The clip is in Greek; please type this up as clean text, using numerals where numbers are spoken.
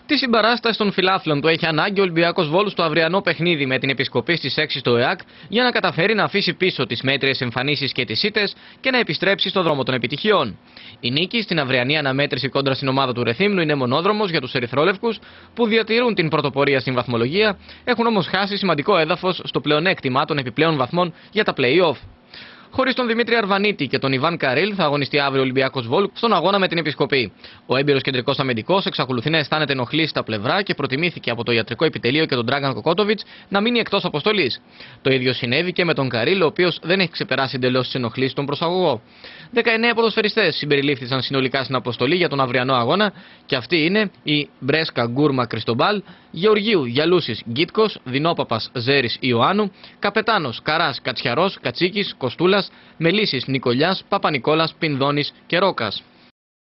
Τη συμπαράσταση των φιλάθλων του έχει ανάγκη ο Ολυμπιακός Βόλου στο αυριανό παιχνίδι με την επισκοπή στις 6 στο ΕΑΚ για να καταφέρει να αφήσει πίσω τις μέτριες εμφανίσεις και τις ήττες και να επιστρέψει στο δρόμο των επιτυχιών. Η νίκη στην αυριανή αναμέτρηση κόντρα στην ομάδα του Ρεθύμνου είναι μονόδρομος για τους ερυθρόλευκους που διατηρούν την πρωτοπορία στην βαθμολογία, έχουν όμως χάσει σημαντικό έδαφος στο πλεονέκτημα των επιπλέον βαθμών για τα play-off. Χωρίς τον Δημήτρη Αρβανίτη και τον Ιβάν Καρίλ θα αγωνιστεί αύριο ο Ολυμπιακός Βόλου στον αγώνα με την επισκοπή. Ο έμπειρος κεντρικός αμυντικός εξακολουθεί να αισθάνεται ενοχλήσεις στα πλευρά και προτιμήθηκε από το ιατρικό επιτελείο και τον Ντράγκαν Κοκότοβιτς να μείνει εκτός αποστολής. Το ίδιο συνέβη και με τον Καρίλ, ο οποίος δεν έχει ξεπεράσει εντελώς τις ενοχλήσεις στον προσαγωγό. 19 ποδοσφαιριστές συμπεριλήφθησαν συνολικά στην αποστολή για τον αυριανό αγώνα και αυτοί είναι οι Μπρέσκα Γκούρμα Κριστομπάλ, Γεωργίου Γιαλούσης Γκίτκος, Δινόπαπας Ζέρης Ιωάννου, Καπετάνος Καράς Κατσιαρός Κατσίκης Κοστούλας, Μελίσης Νικολιάς, Παπα-Νικόλας Πινδώνης και Ρόκας.